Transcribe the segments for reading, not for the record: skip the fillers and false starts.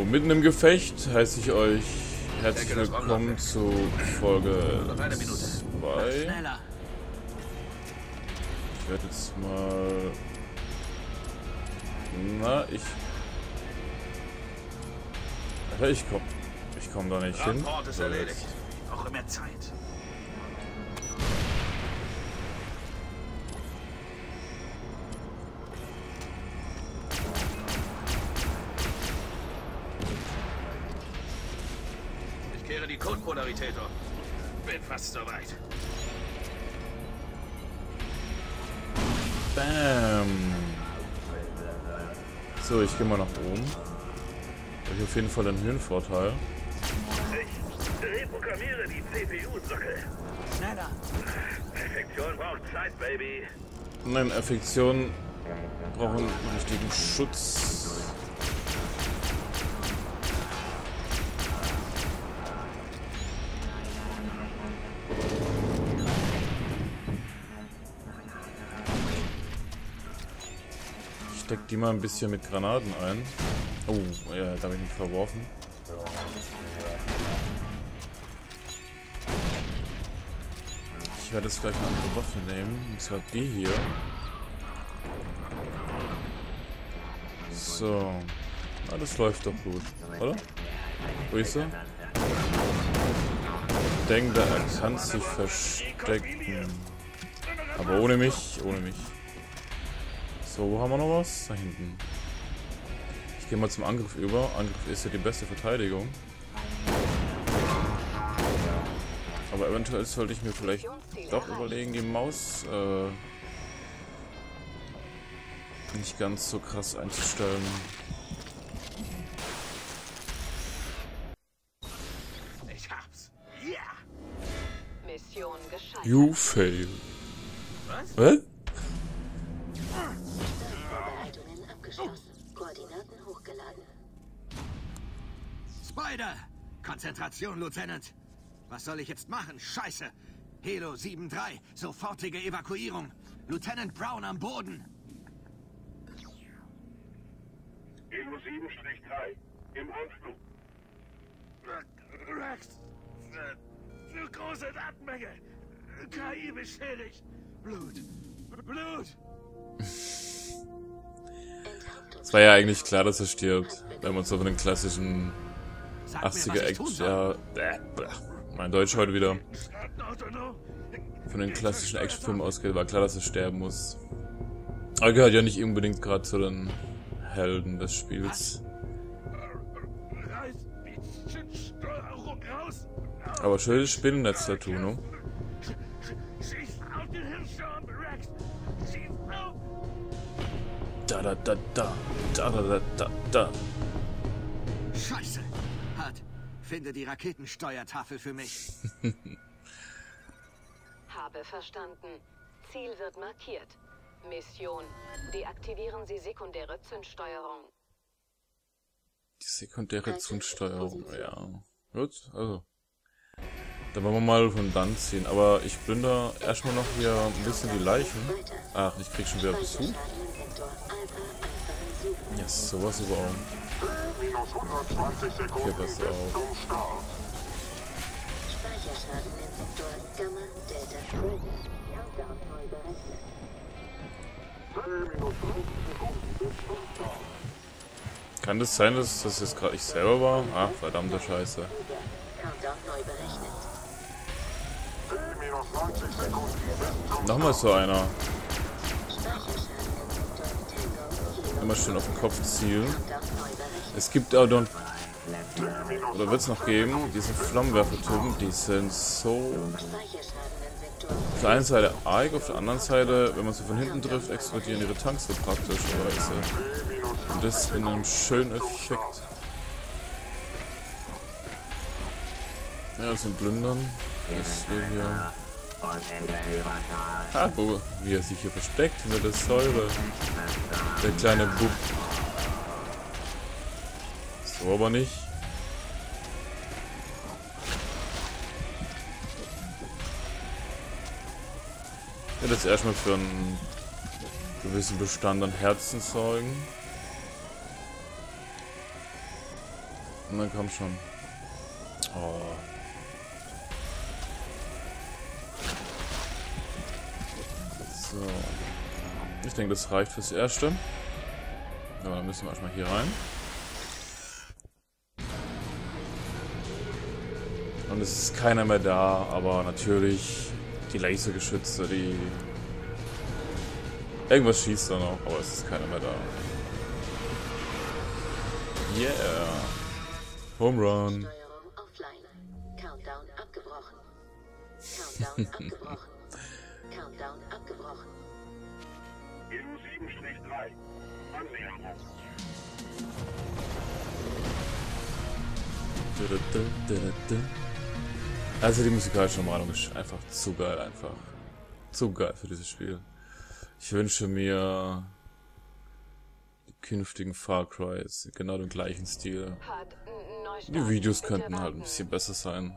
Mitten im Gefecht heiße ich euch herzlich willkommen zu Folge 2. Ich werde jetzt mal... Na, ich komm da nicht hin. So, jetzt. Brauche mehr Zeit. Ich kehre die Code-Polarität um. Bin fast soweit. Bam. So, ich gehe mal nach oben. Da habe ich auf jeden Fall einen Höhenvorteil. Ich reprogrammiere die CPU-Sockel. Schneller. Perfektion braucht Zeit, Baby. Nein, Affektionen brauchen einen richtigen Schutz. Ich steck die mal ein bisschen mit Granaten ein. Oh, ja, da habe ich mich verworfen. Ich werde jetzt gleich eine andere Waffe nehmen, und zwar die hier. So. Na, das läuft doch gut, oder? Wo ist er? Ich denke, er kann sich verstecken. Aber ohne mich, So, wo haben wir noch was? Da hinten. Ich gehe mal zum Angriff über. Angriff ist ja die beste Verteidigung. Aber eventuell sollte ich mir vielleicht doch überlegen, die Maus nicht ganz so krass einzustellen. Ich hab's. Ja. Mission gescheitert. You fail. Was? Vorbereitungen abgeschlossen. Koordinaten hochgeladen. Spider! Konzentration, Lieutenant! Was soll ich jetzt machen? Scheiße! Helo 7-3, sofortige Evakuierung. Lieutenant Brown am Boden. Helo 7-3 im Anflug. Rex! Zu große Datenmenge. KI beschädigt. Blut. Es war ja eigentlich klar, dass er stirbt, wenn man so von den klassischen Sag mir, 80er was ich tun Action... soll. Ja, mein Deutsch heute wieder. Von den klassischen Actionfilmen ausgeht, war klar, dass er sterben muss. Aber er gehört ja nicht unbedingt gerade zu den Helden des Spiels. Aber schönes Spinnennetz dazu, ne? Da. Scheiße! Hart, finde die Raketensteuertafel für mich. Habe verstanden. Ziel wird markiert. Mission. Deaktivieren Sie sekundäre Zündsteuerung. Die sekundäre Zündsteuerung, ja. Gut, also. Dann wollen wir mal von dann ziehen. Aber ich plünder erstmal noch hier ein bisschen die Leichen. Ach, ich krieg schon wieder Besuch. Ja, sowas aber auch. Okay, pass auf. Speicherschaden im Sektor Gamma Delta Trigger. Countdown neu berechnet. Kann das sein, dass das jetzt gerade ich selber war? Ach, verdammte Scheiße. Countdown neu berechnet. Nochmal so einer. Speicherschaden im Sektor Tango. Immer schön auf den Kopf zielen. Countdown neu berechnet. Es gibt auch dann, oder wird es noch geben, diese Flammenwerfertypen, die sind so Speicherschaden im Sektor. auf der einen Seite arg, auf der anderen Seite, wenn man sie von hinten trifft, explodieren ihre Tanks so praktischerweise. Und das in einem schönen Effekt. Ja, zum Plündern. Das wir hier. Ah, wie er sich hier versteckt hinter der Säule. Der kleine Bub. So aber nicht. Ich werde jetzt erstmal für einen gewissen Bestand an Herzen sorgen. Und dann komm schon. Oh. So. Ich denke, das reicht fürs Erste. Aber dann müssen wir erstmal hier rein. Und es ist keiner mehr da, aber natürlich die Lasergeschütze, die... Irgendwas schießt da noch, aber es ist keiner mehr da. Yeah! Home Run! Steuerung offline. Countdown abgebrochen. Countdown abgebrochen. Countdown abgebrochen. EU 7-3. Annäherung. Also die musikalische Malung ist einfach zu geil, einfach. Zu geil für dieses Spiel. Ich wünsche mir die künftigen Far Crys genau den gleichen Stil. Die Videos könnten halt ein bisschen besser sein.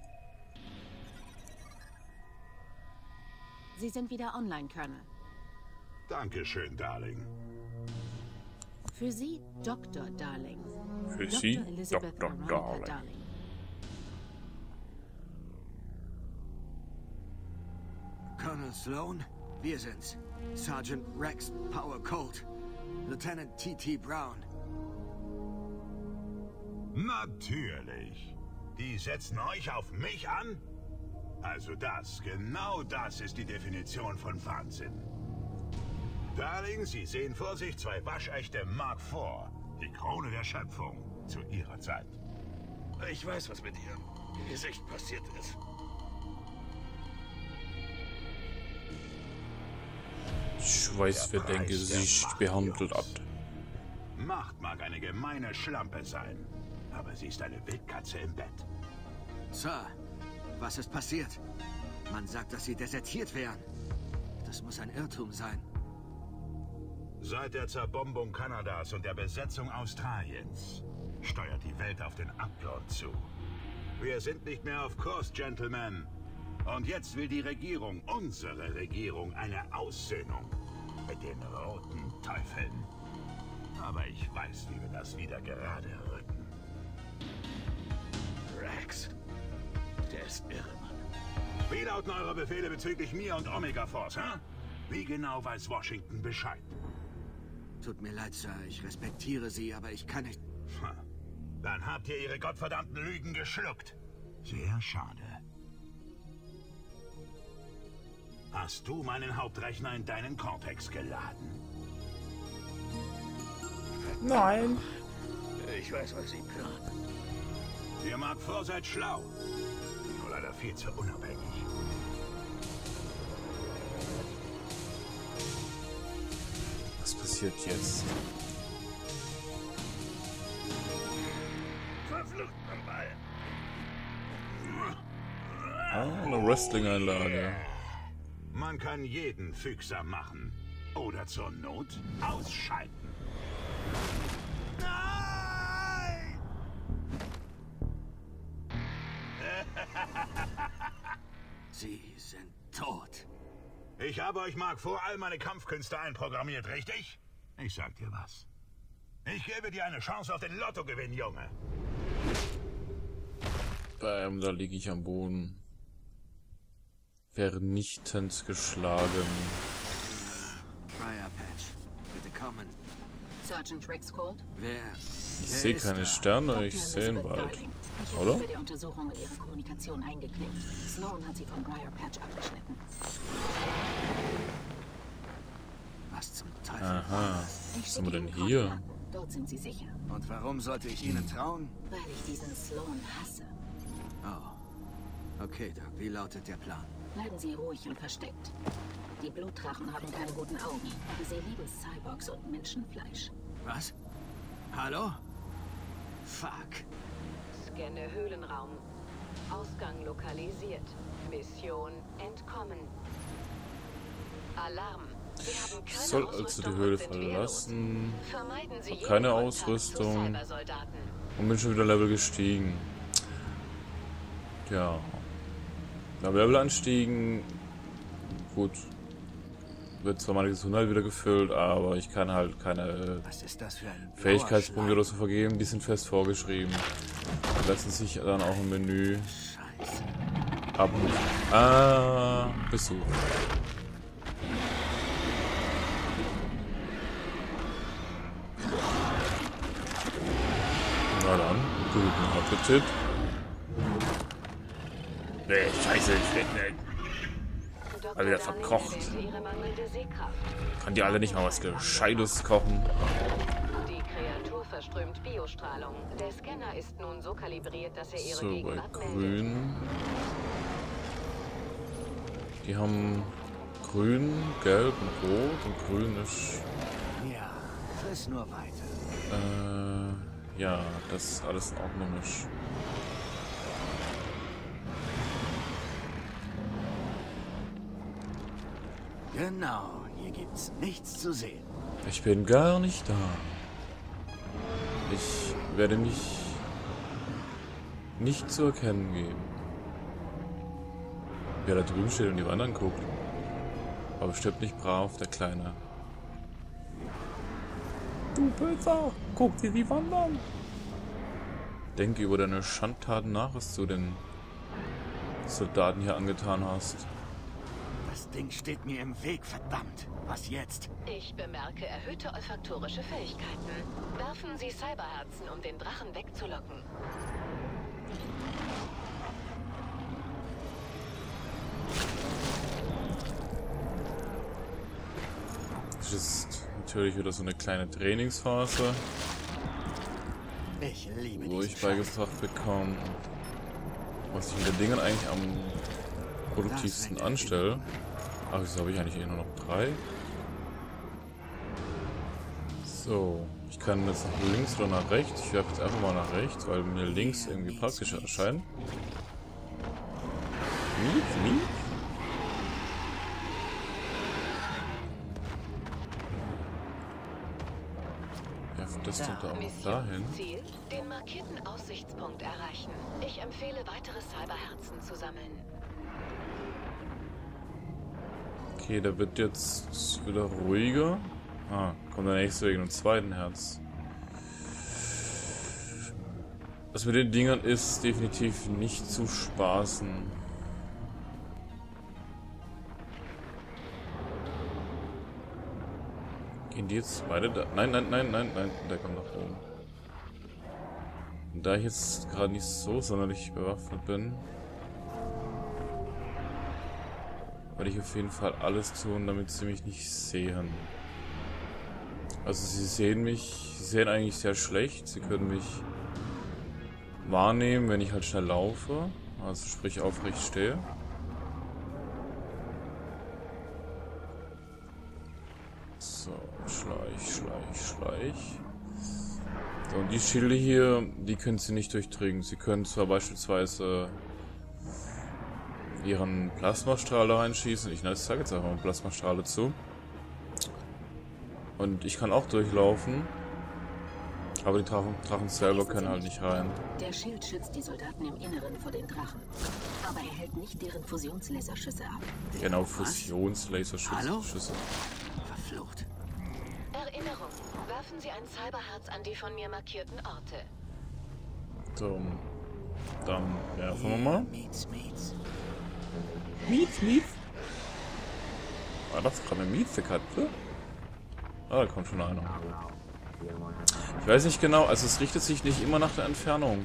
Sie sind wieder online, Colonel. Dankeschön, Darling. Für Sie, Dr. Darling. Für Sie, Elizabeth Dr. Miranda Darling. Colonel Sloan, wir sind's. Sergeant Rex Power Colt. Lieutenant T.T. Brown. Natürlich. Die setzen euch auf mich an? Also das, genau das ist die Definition von Wahnsinn. Darling, Sie sehen vor sich zwei waschechte Mark IV. Die Krone der Schöpfung zu ihrer Zeit. Ich weiß, was mit Ihrem Gesicht passiert ist. Ich weiß, wer dein Gesicht behandelt hat. Macht mag eine gemeine Schlampe sein, aber sie ist eine Wildkatze im Bett. Sir, was ist passiert? Man sagt, dass Sie desertiert wären. Das muss ein Irrtum sein. Seit der Zerbombung Kanadas und der Besetzung Australiens steuert die Welt auf den Abgrund zu. Wir sind nicht mehr auf Kurs, Gentlemen. Und jetzt will die Regierung, unsere Regierung, eine Aussöhnung mit den roten Teufeln. Aber ich weiß, wie wir das wieder gerade rücken. Rex. Der ist irre, Mann. Wie lauten eure Befehle bezüglich mir und Omega Force, hä? Wie genau weiß Washington Bescheid? Tut mir leid, Sir. Ich respektiere Sie, aber ich kann nicht... Dann habt ihr ihre gottverdammten Lügen geschluckt. Sehr schade. Hast du meinen Hauptrechner in deinen Cortex geladen? Nein! Ich weiß, was Sie planen. Ihr mag vor, seid schlau. Nur leider viel zu unabhängig. Was passiert jetzt? Verflucht nochmal. Ah, eine Wrestling-Einlage. Man kann jeden fügsam machen. Oder zur Not ausschalten. Nein! Sie sind tot. Ich habe euch Mark vor all meine Kampfkünste einprogrammiert, richtig? Ich sag dir was. Ich gebe dir eine Chance auf den Lottogewinn, Junge. Bam, da liege ich am Boden. Vernichtend geschlagen. Briar Patch, bitte kommen. Sergeant Rex Colt? Wer Ich sehe ist keine da? Sterne, ich Dr. sehe ihn Elizabeth bald. Darling. Ich habe Oder? mich bei der Untersuchung mit Ihrer Kommunikation eingeklinkt. Sloan hat Sie von Briar Patch abgeschnitten. Was zum Teufel? Aha. Ich Was haben wir schicke denn Ihnen hier? Koordinaten. Dort sind Sie sicher. Und warum sollte ich Ihnen trauen? Weil ich diesen Sloan hasse. Oh. Okay, Doc, wie lautet der Plan? Bleiben Sie ruhig und versteckt. Die Blutdrachen haben keine guten Augen, aber sie lieben Cyborgs und Menschenfleisch. Was? Hallo? Fuck. Scanne Höhlenraum. Ausgang lokalisiert. Mission entkommen. Alarm. Wir haben keine Ich soll also Ausrüstung die Höhle und sind wehrlos. verlassen. Vermeiden Sie Hab jeden keine Kontakt Ausrüstung. zu Cybersoldaten. Und bin schon wieder Level gestiegen. Ja. Ja, Level anstiegen. Gut. wird zwar meine Gesundheit wieder gefüllt, aber ich kann halt keine Was ist das für ein Fähigkeitspunkte oder so vergeben, die sind fest vorgeschrieben. Die lassen sich dann auch im Menü Scheiße. Besuch. Na dann, guten Appetit. Nee, scheiße, ich bin alle wieder verkocht. Kann die alle nicht mal was Gescheites kochen? Die Kreatur verströmt Biostrahlung. Der Scanner ist nun so kalibriert, dass er ihre So, bei Gegenwart meldet. grün. Die haben grün, gelb und rot und grün ist... Ja, friss nur weiter. Ja, das ist alles in Ordnung ist. Genau, hier gibt's nichts zu sehen. Ich bin gar nicht da. Ich werde mich nicht zu erkennen geben. Wer da drüben steht und die Wand anguckt. Aber bestimmt nicht brav, der Kleine. Du Böser, guck dir die Wand an. Denke über deine Schandtaten nach, was du den Soldaten hier angetan hast. Das Ding steht mir im Weg, verdammt. Was jetzt? Ich bemerke erhöhte olfaktorische Fähigkeiten. Werfen Sie Cyberherzen, um den Drachen wegzulocken. Das ist natürlich wieder so eine kleine Trainingsphase, Ich liebe wo diesen ich Scheiß. beigebracht bekomme, was ich mit den Dingen eigentlich am produktivsten anstelle. Ach, wieso habe ich eigentlich nur noch 3? So, ich kann jetzt nach links oder nach rechts. Ich werfe jetzt einfach mal nach rechts, weil mir links irgendwie praktischer erscheint. Mief. Werfen das doch da auch noch dahin. Ziel, den markierten Aussichtspunkt erreichen. Ich empfehle, weitere Cyberherzen zu sammeln. Okay, da wird jetzt wieder ruhiger. Ah, kommt der nächste wegen dem zweiten Herz. Das mit den Dingern ist definitiv nicht zu spaßen. Gehen die jetzt beide da? Nein, der kommt nach oben. Und da ich jetzt gerade nicht so sonderlich bewaffnet bin, werde ich auf jeden Fall alles tun, damit sie mich nicht sehen. Also sie sehen eigentlich sehr schlecht. Sie können mich wahrnehmen, wenn ich halt schnell laufe. Also sprich aufrecht stehe. So, schleich. So, und die Schilde hier, die können sie nicht durchdringen. Sie können zwar beispielsweise ihren Plasmastrahl da reinschießen. Ich sage jetzt einfach mal Plasmastrahle zu. Und ich kann auch durchlaufen. Aber die Drachen selber können halt nicht rein. Der Schild schützt die Soldaten im Inneren vor den Drachen. Aber er hält nicht deren Fusionslaserschüsse ab. Genau, Fusionslaserschüsse. Hallo? Verflucht. Erinnerung. Werfen Sie ein Cyberherz an die von mir markierten Orte. So, dann werfen wir mal. Mietz. Mietz. War das gerade eine Mietze-Katze? Ah, da kommt schon einer. Ich weiß nicht genau, also es richtet sich nicht immer nach der Entfernung.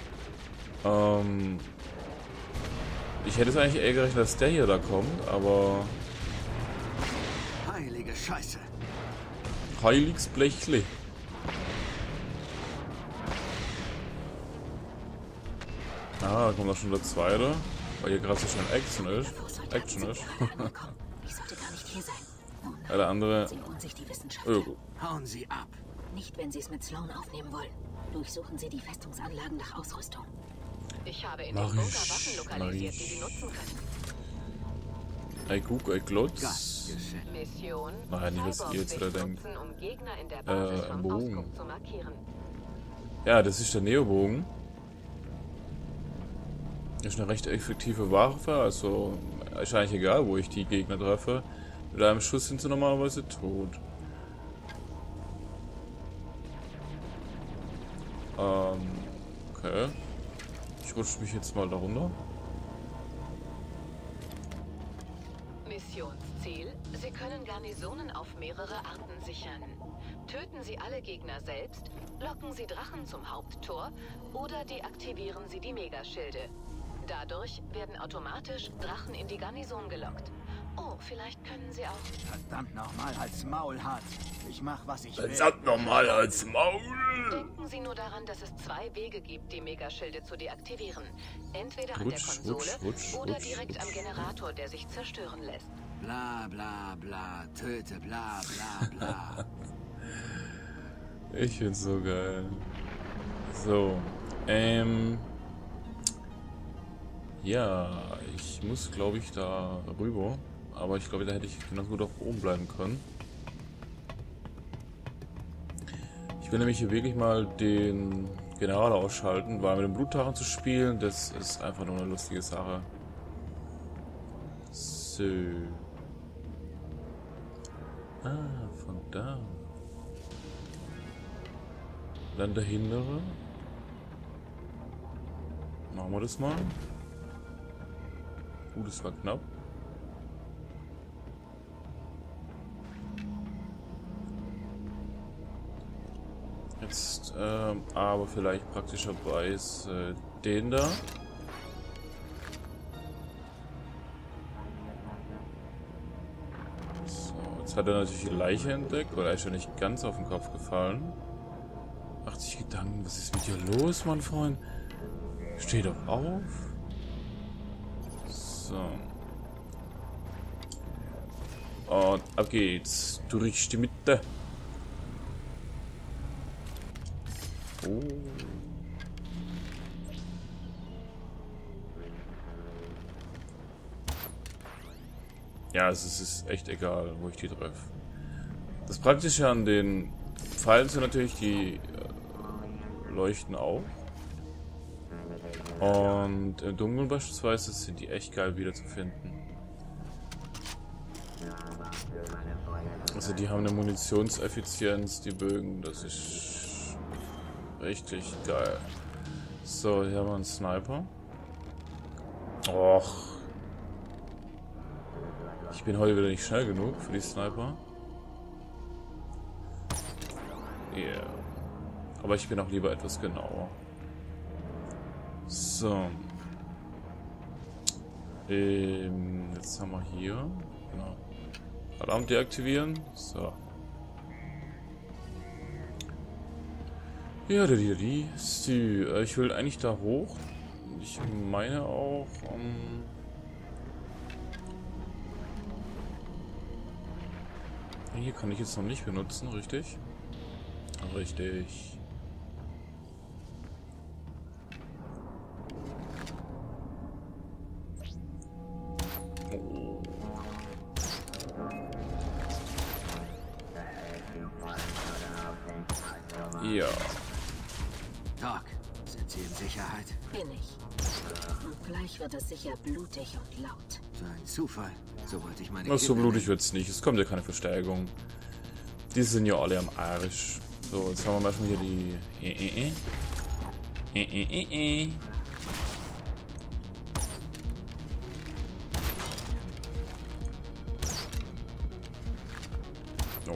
Ich hätte es eigentlich eher gerechnet, dass der hier da kommt, aber... Heilige Scheiße. Heiliges Blechle. Ah, da kommt auch schon der zweite, weil hier gerade so schön Action ist. Ich sollte gar nicht hier sein. Oh nein, Ja, der andere... sie holen sich die Wissenschaftler. Hauen Sie ab. Nicht, wenn sie es mit Sloan aufnehmen wollen. Durchsuchen sie die Festungsanlagen nach Ausrüstung. Ich habe in Mach den Bunker ich, Waffen lokalisiert, die Sie nutzen können. Ey, guck, ey, Glotz. Gastgeschenk. Mission. Nein, nicht, was ihr jetzt wieder Cyborgs denkt. nutzen, um Gegner in der Basis vom Bogen. Ausguck zu markieren. Ja, das ist der Neobogen. Das ist eine recht effektive Waffe, also ist eigentlich egal, wo ich die Gegner treffe. Mit einem Schuss sind sie normalerweise tot. Okay. Ich rutsche mich jetzt mal da runter. Missionsziel: Sie können Garnisonen auf mehrere Arten sichern. Töten Sie alle Gegner selbst, locken Sie Drachen zum Haupttor oder deaktivieren Sie die Megaschilde. Dadurch werden automatisch Drachen in die Garnison gelockt. Oh, vielleicht können Sie auch... Verdammt nochmal als Maul hart. Ich mach, was ich will. Verdammt nochmal als Maul! Denken Sie nur daran, dass es 2 Wege gibt, die Megaschilde zu deaktivieren. Entweder an der Konsole oder direkt am Generator, der sich zerstören lässt. Bla bla bla, töte bla bla bla. Ich find's so geil. So, ja, ich muss, glaube ich, da rüber. Aber ich glaube, da hätte ich genauso gut auch oben bleiben können. Ich will nämlich hier wirklich mal den General ausschalten, weil mit dem Blutdrachen zu spielen, das ist einfach nur eine lustige Sache. So. Ah, von da. Dann der hintere. Machen wir das mal. Das war knapp. Jetzt aber vielleicht praktischerweise den da. So, jetzt hat er natürlich die Leiche entdeckt, weil er ist ja nicht ganz auf den Kopf gefallen. 80 Gedanken, was ist mit dir los, mein Freund? Steh doch auf. So. Und ab geht's. Durch die Mitte. Oh. Ja, also es ist echt egal, wo ich die treffe. Das Praktische an den Pfeilen sind natürlich, die leuchten auch. Und im Dunkeln beispielsweise sind die echt geil wiederzufinden. Also die haben eine Munitionseffizienz, die Bögen, das ist richtig geil. So, hier haben wir einen Sniper. Och. Ich bin heute wieder nicht schnell genug für die Sniper. Yeah. Aber ich bin auch lieber etwas genauer. So. Jetzt haben wir hier. Genau. Alarm deaktivieren. So. Ja, so, ich will eigentlich da hoch. Ich meine auch. Hier kann ich jetzt noch nicht benutzen, richtig? Richtig. Ja. Doc, sind Sie in Sicherheit? Bin ich. Und gleich wird es sicher blutig und laut. So ein Zufall. So wollte ich meine Na, so Kinder blutig nennen. wird's nicht. Es kommt ja keine Verstärkung. Die sind ja alle am Arsch. So, jetzt haben wir manchmal hier die. Oh.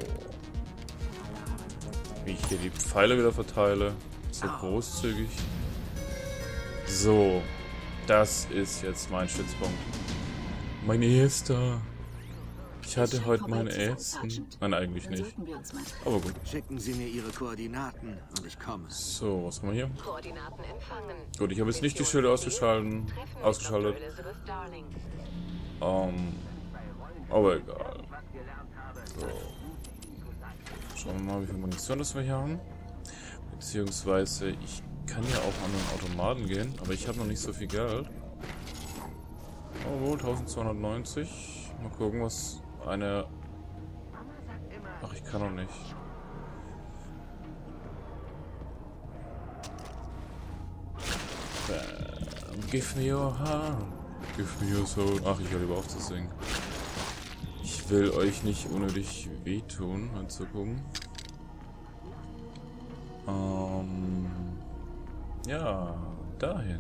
Wie ich hier die Pfeile wieder verteile. So großzügig. So. Das ist jetzt mein Stützpunkt. Mein erster. Ich hatte heute mein Essen. Nein, eigentlich nicht. Aber gut. Schicken Sie mir Ihre Koordinaten und ich komme. So, was haben wir hier? Koordinaten empfangen. Gut, ich habe jetzt nicht die Schilde ausgeschaltet. Aber egal. So. Schauen wir mal, wie viel Munition das wir hier haben. Beziehungsweise, ich kann ja auch an den Automaten gehen, aber ich habe noch nicht so viel Geld. Oh, wohl, 1290. Mal gucken, was eine... Ach, ich kann noch nicht. Give me your heart. Give me your soul. Ach, ich höre lieber auf zu singen. Ich will euch nicht unnötig wehtun, anzugucken. Ja, dahin.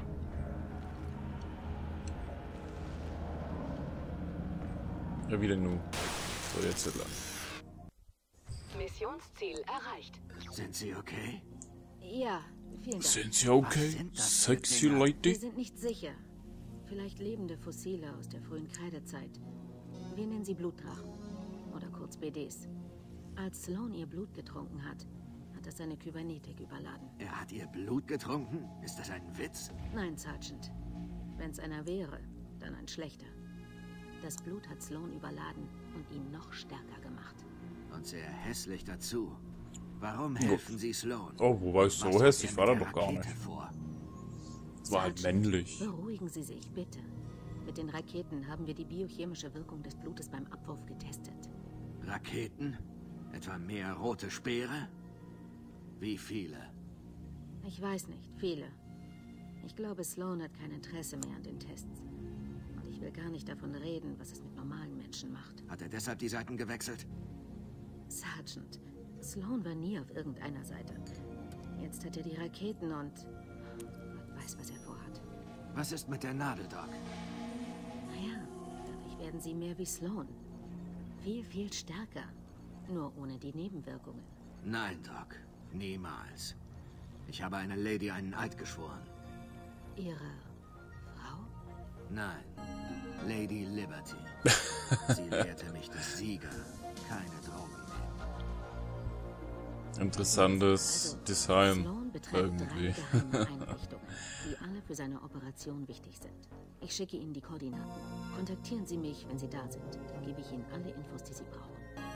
Ja, wieder nu. So, jetzt lang. Missionsziel erreicht. Sind Sie okay? Ja, vielen Dank. Sind Sie okay? sind das für Sexy Dinger? Wir lady? sind nicht sicher. Vielleicht lebende Fossile aus der frühen Kreidezeit. Wir nennen sie Blutdrachen. Oder kurz BDs. Als Sloan ihr Blut getrunken hat, hat er seine Kybernetik überladen. Er hat Ihr Blut getrunken? Ist das ein Witz? Nein, Sergeant. Wenn's einer wäre, dann ein schlechter. Das Blut hat Sloan überladen und ihn noch stärker gemacht. Und sehr hässlich dazu. Warum helfen Sie Sloan? Oh, wobei es so Was hat hässlich er war er mit doch der gar Rakete nicht. vor? Es war halt Sergeant, männlich. Beruhigen Sie sich, bitte. Mit den Raketen haben wir die biochemische Wirkung des Blutes beim Abwurf getestet. Raketen? Etwa mehr rote Speere? Wie viele? Ich weiß nicht, viele. Ich glaube, Sloan hat kein Interesse mehr an den Tests. Und ich will gar nicht davon reden, was es mit normalen Menschen macht. Hat er deshalb die Seiten gewechselt? Sergeant, Sloan war nie auf irgendeiner Seite. Jetzt hat er die Raketen und Gott weiß, was er vorhat. Was ist mit der Nadel, Doc? Naja, dadurch werden sie mehr wie Sloan. Viel, viel stärker. Nur ohne die Nebenwirkungen. Nein, Doc. Niemals. Ich habe einer Lady einen Eid geschworen. Ihre Frau? Nein. Lady Liberty. Sie lehrte mich, dass Sieger keine Drogen nehmen. Interessantes Design. Sloan betreibt Irgendwie. 3 geheime Einrichtungen, die alle für seine Operation wichtig sind. Ich schicke Ihnen die Koordinaten. Kontaktieren Sie mich, wenn Sie da sind. Dann gebe ich Ihnen alle Infos, die Sie brauchen.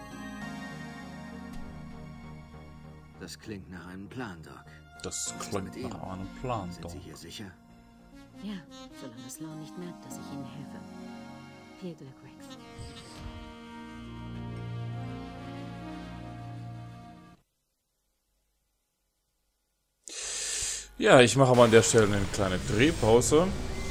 Das klingt nach einem Plan, Doc. Das Was ist klingt mit ihm? nach einem Plan, Sind doch. Sie hier sicher? Ja, solange Sloan nicht merkt, dass ich Ihnen helfe. Viel Glück, Rex. Ja, ich mache mal an der Stelle eine kleine Drehpause.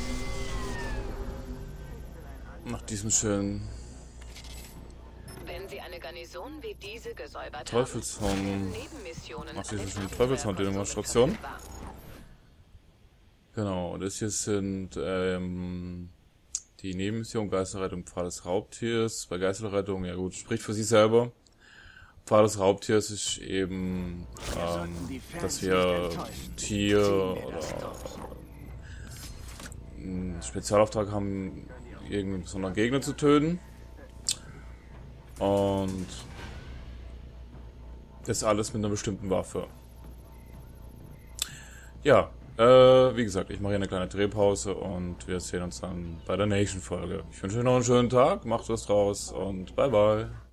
Nach diesem schönen Wenn Sie eine Garnison wie diese gesäubert Teufelshorn- haben, Nebenmissionen Ach, diese an schöne den Teufelshorn-Demonstration. verfügbar. Genau, das hier sind die Nebenmission Geiselrettung Pfad des Raubtiers. Bei Geiselrettung, ja gut, spricht für sich selber. Pfad des Raubtiers ist eben, dass wir Tier oder einen Spezialauftrag haben, irgendeinen besonderen Gegner zu töten. Und das alles mit einer bestimmten Waffe. Ja, wie gesagt, ich mache hier eine kleine Drehpause und wir sehen uns dann bei der nächsten Folge. Ich wünsche euch noch einen schönen Tag, macht was draus und bye bye.